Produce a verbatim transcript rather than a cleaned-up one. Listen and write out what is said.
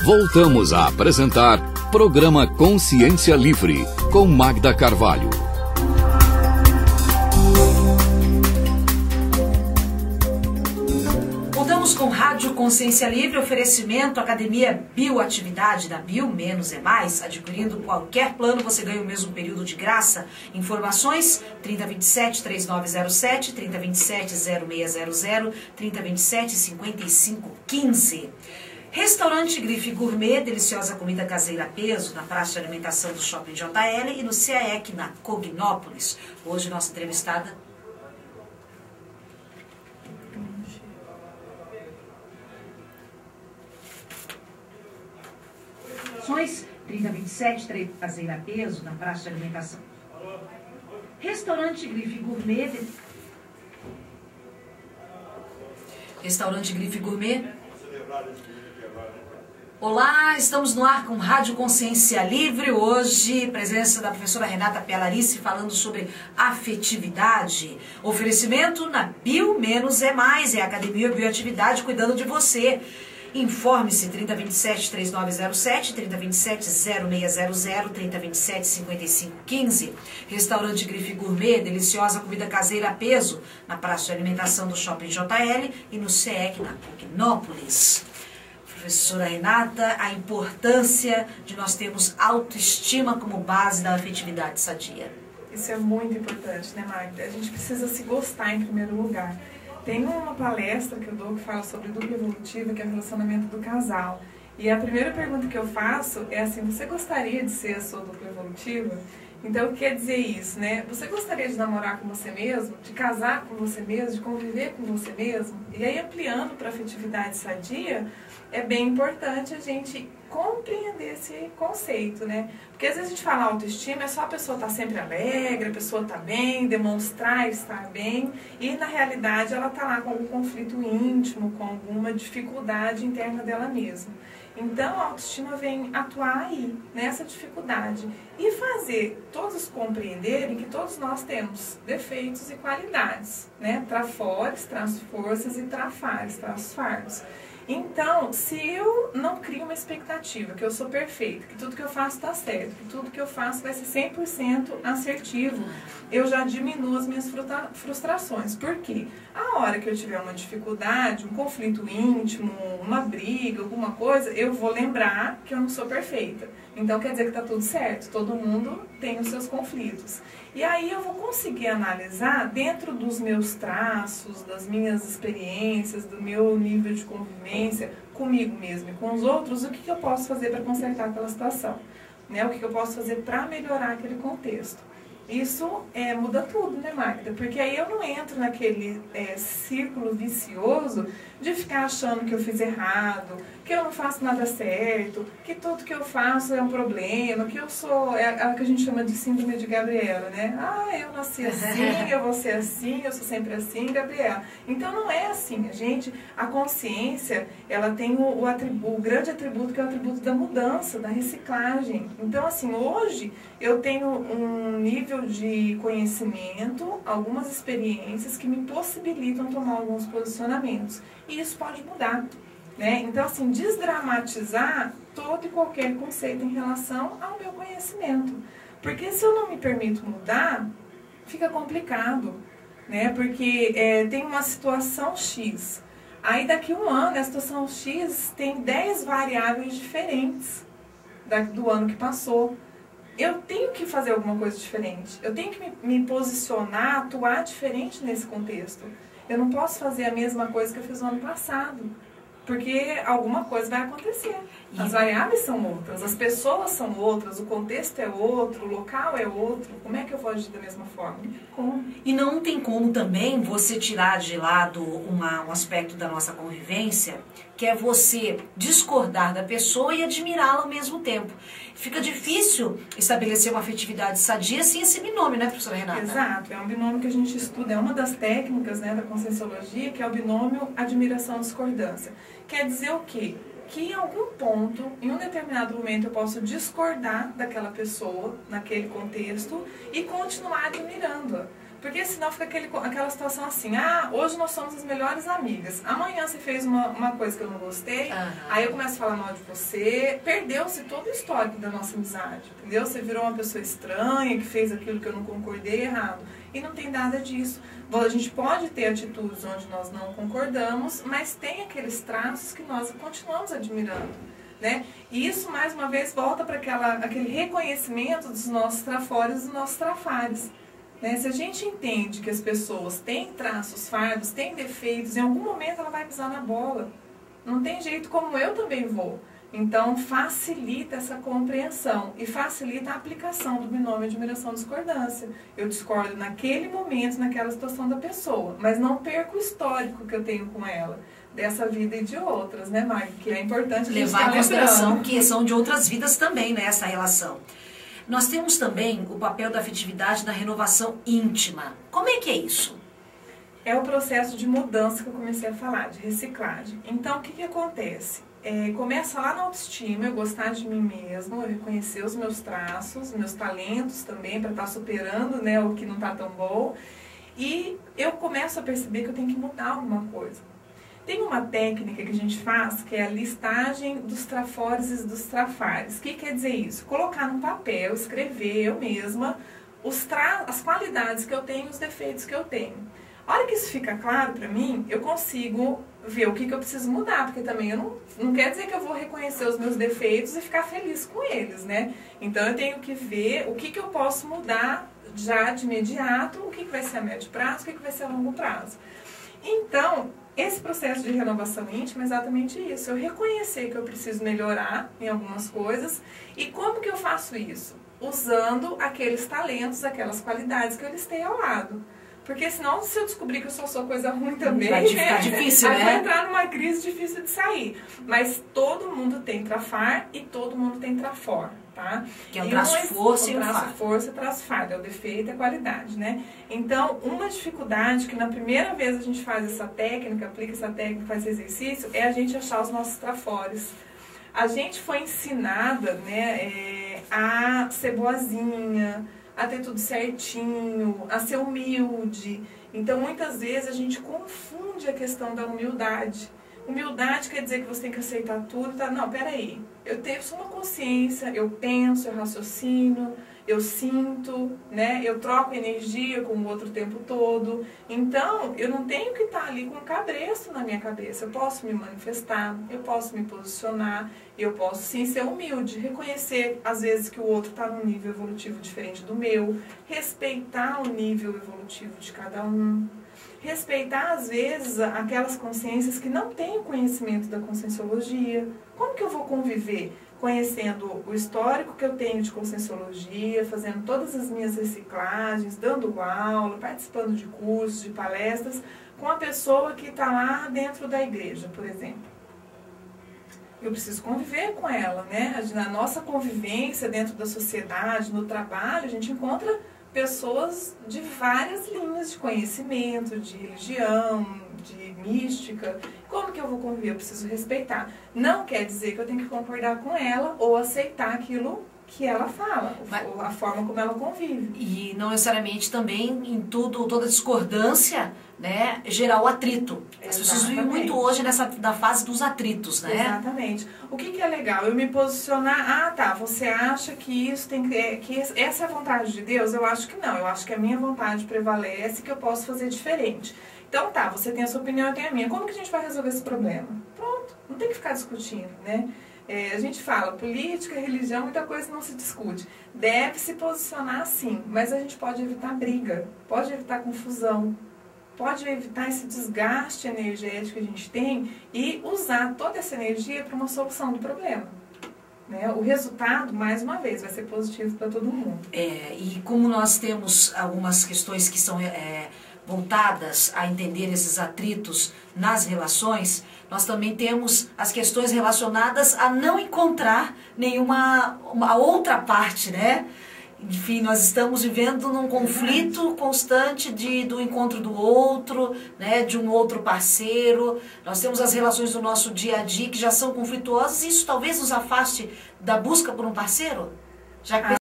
Voltamos a apresentar Programa Consciência Livre, com Magda Carvalho. Voltamos com Rádio Consciência Livre, oferecimento Academia Bioatividade da Bio Menos é Mais. Adquirindo qualquer plano, você ganha o mesmo período de graça. Informações trinta, vinte e sete, trinta e nove zero sete, trinta, vinte e sete, zero seis zero zero, trinta, vinte e sete, cinquenta e cinco quinze. Restaurante Grife Gourmet, deliciosa comida caseira a peso, na praça de alimentação do Shopping J L e no C A E C, na Cognópolis. Hoje, nossa entrevistada... trinta, vinte e sete, três caseira a peso, na praça de alimentação. Restaurante Grife Gourmet... De... Restaurante Grife Gourmet... Olá, estamos no ar com Rádio Consciência Livre. Hoje, presença da professora Renata Pelarice falando sobre afetividade. Oferecimento na Bio Menos é Mais, é a Academia Bioatividade cuidando de você. Informe-se trinta, vinte e sete, trinta e nove zero sete, trinta, vinte e sete, zero seis zero zero, trinta, vinte e sete, cinquenta e cinco quinze. Restaurante Grife Gourmet, deliciosa comida caseira a peso, na praça de alimentação do Shopping J L e no C E C, na Cognópolis. Professora Renata, a importância de nós termos autoestima como base da afetividade sadia. Isso é muito importante, né, Magda? A gente precisa se gostar em primeiro lugar. Tem uma palestra que eu dou que fala sobre dupla evolutiva, que é o relacionamento do casal. E a primeira pergunta que eu faço é assim, você gostaria de ser a sua dupla evolutiva? Então, o que quer dizer isso, né? Você gostaria de namorar com você mesmo, de casar com você mesmo, de conviver com você mesmo? E aí, ampliando para a afetividade sadia, é bem importante a gente compreender esse conceito, né? Porque às vezes a gente fala autoestima, é só a pessoa estar sempre alegre, a pessoa estar bem, demonstrar estar bem, e na realidade ela está lá com algum conflito íntimo, com alguma dificuldade interna dela mesma. Então a autoestima vem atuar aí, nessa dificuldade, e fazer todos compreenderem que todos nós temos defeitos e qualidades, né? Trafores, traz forças e trafares, traz fardos. Então, se eu não crio uma expectativa, que eu sou perfeita, que tudo que eu faço está certo, que tudo que eu faço vai ser cem por cento assertivo, eu já diminuo as minhas frustrações. Por quê? A hora que eu tiver uma dificuldade, um conflito íntimo, uma briga, alguma coisa, eu vou lembrar que eu não sou perfeita. Então, quer dizer que está tudo certo, todo mundo tem os seus conflitos. E aí eu vou conseguir analisar dentro dos meus traços, das minhas experiências, do meu nível de convivência comigo mesmo e com os outros, o que, que eu posso fazer para consertar aquela situação, né? O que, que eu posso fazer para melhorar aquele contexto. Isso é, muda tudo, né, Magda? Porque aí eu não entro naquele é, círculo vicioso de ficar achando que eu fiz errado, que eu não faço nada certo, que tudo que eu faço é um problema, que eu sou, é a que a gente chama de síndrome de Gabriela, né? Ah, eu nasci assim, eu vou ser assim, eu sou sempre assim, Gabriela. Então não é assim, a gente, a consciência, ela tem o, o, atributo, o grande atributo que é o atributo da mudança, da reciclagem. Então assim, hoje eu tenho um nível de conhecimento, algumas experiências que me possibilitam tomar alguns posicionamentos. E isso pode mudar, né? Então, assim, desdramatizar todo e qualquer conceito em relação ao meu conhecimento. Porque se eu não me permito mudar, fica complicado, né? Porque é, tem uma situação X. Aí, daqui a um ano, a situação X tem dez variáveis diferentes da, do ano que passou. Eu tenho que fazer alguma coisa diferente. Eu tenho que me, me posicionar, atuar diferente nesse contexto. Eu não posso fazer a mesma coisa que eu fiz no ano passado, porque alguma coisa vai acontecer. As variáveis são outras, as pessoas são outras, o contexto é outro, o local é outro. Como é que eu vou agir da mesma forma? Como? E não tem como também você tirar de lado uma, um aspecto da nossa convivência, que é você discordar da pessoa e admirá-la ao mesmo tempo. Fica difícil estabelecer uma afetividade sadia sem esse binômio, né, professora Renata? Exato, é um binômio que a gente estuda, é uma das técnicas, né, da Conscienciologia, que é o binômio admiração-discordância. Quer dizer o quê? Que em algum ponto, em um determinado momento, eu posso discordar daquela pessoa, naquele contexto, e continuar admirando-a. Porque senão fica aquele, aquela situação assim, ah, hoje nós somos as melhores amigas, amanhã você fez uma, uma coisa que eu não gostei, uhum. aí eu começo a falar mal de você, perdeu-se todo o histórico da nossa amizade, entendeu? Você virou uma pessoa estranha, que fez aquilo que eu não concordei errado, e não tem nada disso. Bom, a gente pode ter atitudes onde nós não concordamos, mas tem aqueles traços que nós continuamos admirando, né? E isso, mais uma vez, volta para aquele reconhecimento dos nossos trafores e dos nossos trafares. Né? Se a gente entende que as pessoas têm traços fardos, têm defeitos, em algum momento ela vai pisar na bola. Não tem jeito, como eu também vou. Então, facilita essa compreensão e facilita a aplicação do binômio admiração-discordância. Eu discordo naquele momento, naquela situação da pessoa, mas não perco o histórico que eu tenho com ela, dessa vida e de outras, né, Magda? Que é importante levar em consideração que são de outras vidas também, né, essa relação. Nós temos também o papel da afetividade na renovação íntima. Como é que é isso? É o processo de mudança que eu comecei a falar, de reciclagem. Então, o que, que acontece? É, começa lá na autoestima, eu gostar de mim mesmo, eu reconhecer os meus traços, meus talentos também, para estar superando, né, o que não está tão bom. E eu começo a perceber que eu tenho que mudar alguma coisa. Tem uma técnica que a gente faz, que é a listagem dos trafores e dos trafares. O que quer dizer isso? Colocar num papel, escrever eu mesma os tra as qualidades que eu tenho e os defeitos que eu tenho. A hora que isso fica claro para mim, eu consigo ver o que, que eu preciso mudar, porque também eu não, não quer dizer que eu vou reconhecer os meus defeitos e ficar feliz com eles, né? Então eu tenho que ver o que, que eu posso mudar já de imediato, o que, que vai ser a médio prazo, o que, que vai ser a longo prazo. Então, esse processo de renovação íntima é exatamente isso. Eu reconhecer que eu preciso melhorar em algumas coisas. E como que eu faço isso? Usando aqueles talentos, aquelas qualidades que eu listei ao lado. Porque senão, se eu descobrir que eu só sou coisa ruim também, vai ficar difícil, aí né? vai entrar numa crise difícil de sair. Mas todo mundo tem trafar e todo mundo tem trafor, tá? Que é o traço um, força e o traço fardo. força e traço fardo, é o defeito e a qualidade, né? Então, uma dificuldade que na primeira vez a gente faz essa técnica, aplica essa técnica, faz esse exercício, é a gente achar os nossos trafores. A gente foi ensinada, né, é, a ser boazinha, a ter tudo certinho, a ser humilde. Então, muitas vezes, a gente confunde a questão da humildade. Humildade quer dizer que você tem que aceitar tudo. Tá? Não, peraí. Eu tenho só uma consciência, eu penso, eu raciocino, eu sinto, né? Eu troco energia com o outro o tempo todo. Então, eu não tenho que estar ali com um cabresto na minha cabeça. Eu posso me manifestar, eu posso me posicionar, eu posso sim ser humilde, reconhecer às vezes que o outro está num nível evolutivo diferente do meu, respeitar o nível evolutivo de cada um, respeitar às vezes aquelas consciências que não têm o conhecimento da conscienciologia. Como que eu vou conviver? Conhecendo o histórico que eu tenho de conscienciologia, fazendo todas as minhas reciclagens, dando aula, participando de cursos, de palestras, com a pessoa que está lá dentro da igreja, por exemplo. Eu preciso conviver com ela, né? Na nossa convivência dentro da sociedade, no trabalho, a gente encontra pessoas de várias linhas de conhecimento, de religião, de mística. Como que eu vou conviver? Eu preciso respeitar. Não quer dizer que eu tenho que concordar com ela ou aceitar aquilo que ela fala, Mas, a forma como ela convive. E não necessariamente também em tudo, toda discordância, né, gerar o atrito. As pessoas vivem muito hoje nessa da fase dos atritos, né? Exatamente. O que, que é legal? Eu me posicionar, ah tá, você acha que isso tem que, que essa é a vontade de Deus? Eu acho que não, eu acho que a minha vontade prevalece, que eu posso fazer diferente. Então tá, você tem a sua opinião, eu tenho a minha. Como que a gente vai resolver esse problema? Pronto, não tem que ficar discutindo, né? É, a gente fala, política, religião, muita coisa não se discute. Deve se posicionar sim, mas a gente pode evitar briga, pode evitar confusão, pode evitar esse desgaste energético que a gente tem e usar toda essa energia para uma solução do problema. Né? O resultado, mais uma vez, vai ser positivo para todo mundo. É, e como nós temos algumas questões que são é, voltadas a entender esses atritos nas relações, nós também temos as questões relacionadas a não encontrar nenhuma uma outra parte, né? Enfim, nós estamos vivendo num conflito constante de, do encontro do outro, né, de um outro parceiro. Nós temos as relações do nosso dia a dia que já são conflituosas e isso talvez nos afaste da busca por um parceiro? Já que